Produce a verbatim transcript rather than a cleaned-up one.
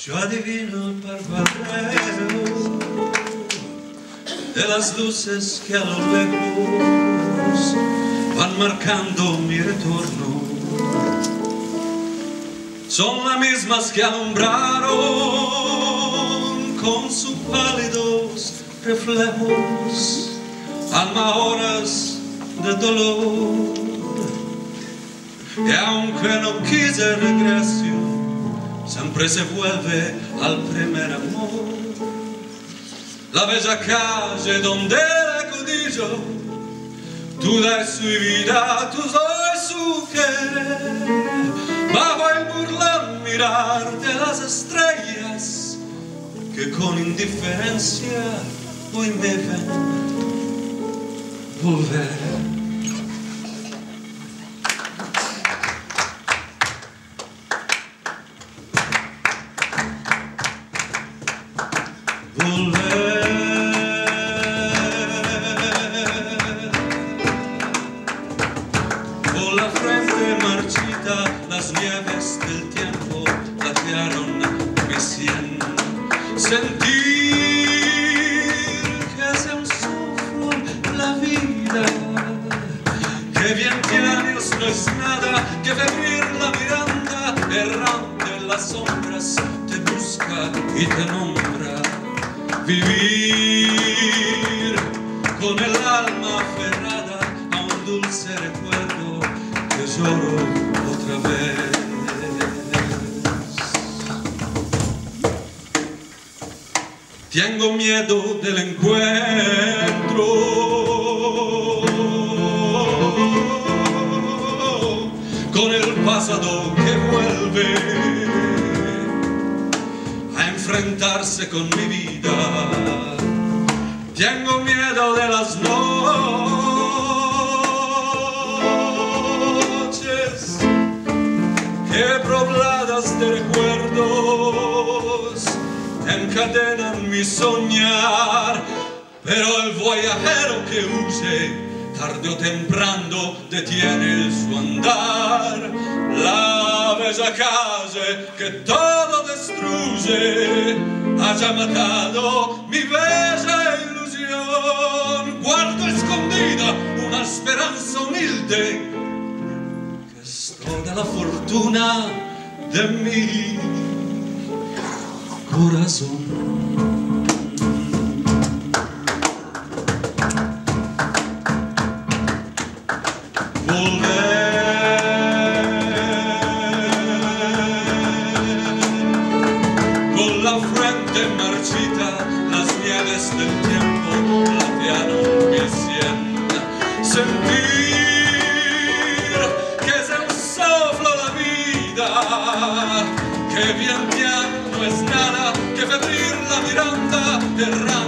Yo adivino el parpadeo de las luces que a lo lejos van marcando mi retorno. Son las mismas que alumbraron con sus pálidos reflejos alma horas de dolor. Y aunque no quise regresión, siempre se vuelve al primer amor. La bella calle donde la codillo, tú das su vida, tú das su querer. Bajo el burlón mirar de las estrellas que con indiferencia hoy me ven volver. Volver con la frente marchita, las nieves del tiempo platearon mi sien. Sentir que es un soplo la vida, que veinte años no es nada, que febril la miranda errante en las sombras te busca y te nombra. Vivir con el alma aferrada a un dulce recuerdo que lloro otra vez. Tengo miedo del encuentro con el pasado que vuelve a enfrentarse con mi vida. Tengo miedo de las noches que pobladas de recuerdos encadenan mi soñar, pero el viajero que huye tarde o temprano detiene su andar. La bella calle que todo destruye haya matado mi bella ilusión. Guardo escondida una esperanza humilde que es toda la fortuna de mi corazón. Con la frente marchita, las nieves del tiempo platearon mi sien. Sentir que es un soplo la vida, que bien piano no es nada, que febril la miranda errante